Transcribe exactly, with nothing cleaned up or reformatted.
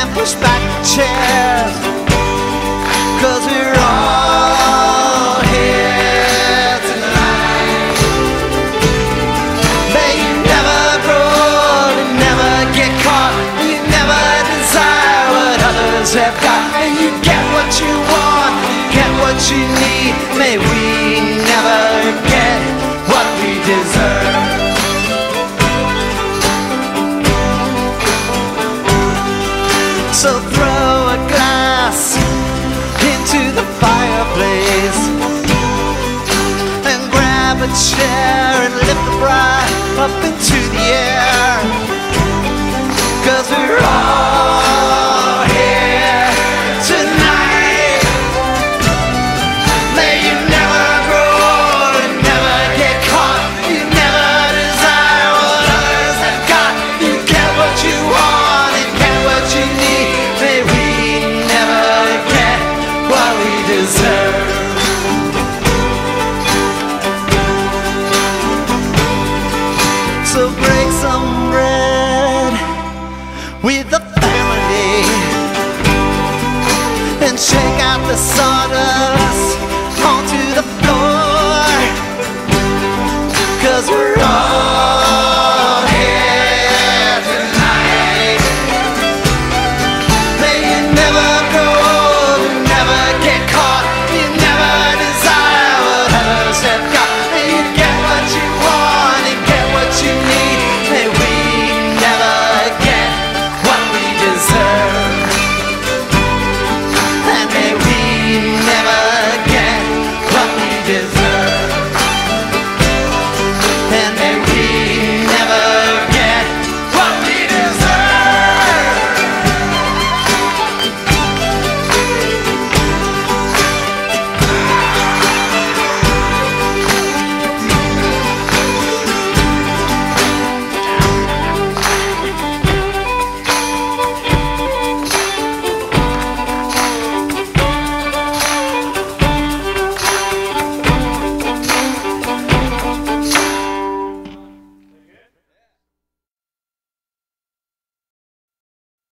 push back the chairs, 'cause we're all here tonight. May you never grow old and never get caught, and you never desire what others have got, and you get what you want, get what you need. May we never get what we deserve. So throw a glass into the fireplace and grab a chair and lift the bride up into the air, 'cause we're all here tonight. May you never grow old and never get caught, you never desire what others have got, you get what you want and get what you need. May we never get what we deserve. So break some bread with the family and shake out the sawdust